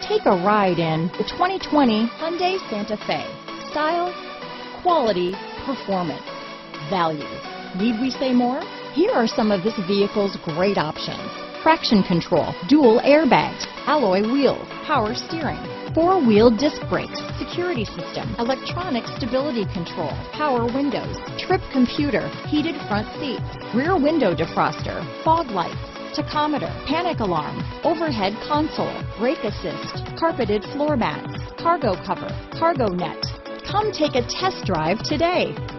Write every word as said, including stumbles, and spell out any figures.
Take a ride in the twenty twenty Hyundai Santa Fe. Style, quality, performance, value. Need we say more? Here are some of this vehicle's great options: traction control, dual airbags, alloy wheels, power steering, four-wheel disc brakes, security system, electronic stability control, power windows, trip computer, heated front seats, rear window defroster, fog lights, tachometer, panic alarm, overhead console, brake assist, carpeted floor mats, cargo cover, cargo net. Come take a test drive today.